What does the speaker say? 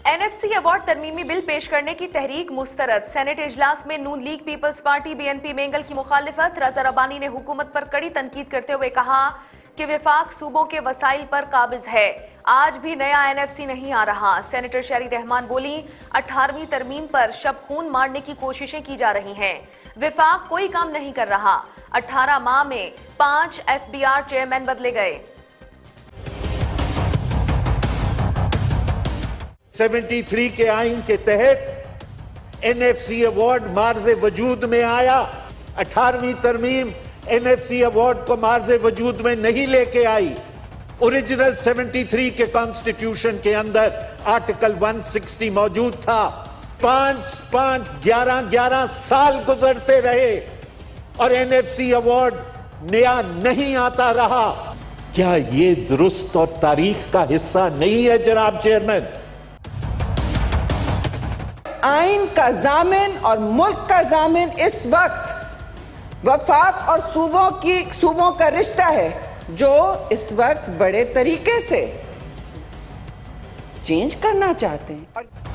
NFC award तरमीमी bill पेश करने की तहरीक मुस्तरद। सेनेट इजलास में Noon league peoples party BNP Mengal की मुखालिफत। रजा रब्बानी ने हुकूमत पर कड़ी तनकीद करते हुए कहा कि विफाक सूबों के वसाइल पर काबिज है, आज भी नया एनएफसी नहीं आ रहा। सेनेटर शहरी रहमान बोली, 18वीं तरमीम पर शब खून मारने की कोशिशें की जा रही हैं, विफाक कोई काम नहीं कर रहा। 18 माह में 5 एफबीआर चेयरमैन बदले गए। 73 के आइन के तहत एनएफसी अवार्ड मार्ज़े वजूद में आया। 18वीं तरमीम एनएफसी अवार्ड को मार्ज़े वजूद में नहीं लेके आई। ओरिजिनल 73 के कॉन्स्टिट्यूशन के अंदर आर्टिकल 160 मौजूद था। 11 साल गुजरते रहे और एनएफसी अवार्ड नया नहीं आता रहा। क्या ये दुरुस्त और तारीख का हिस्सा नहीं है जनाब चेयरमैन? आइन का जामिन और मुल्क का जामिन इस वक्त वफाक और सूबों का रिश्ता है, जो इस वक्त बड़े तरीके से चेंज करना चाहते हैं।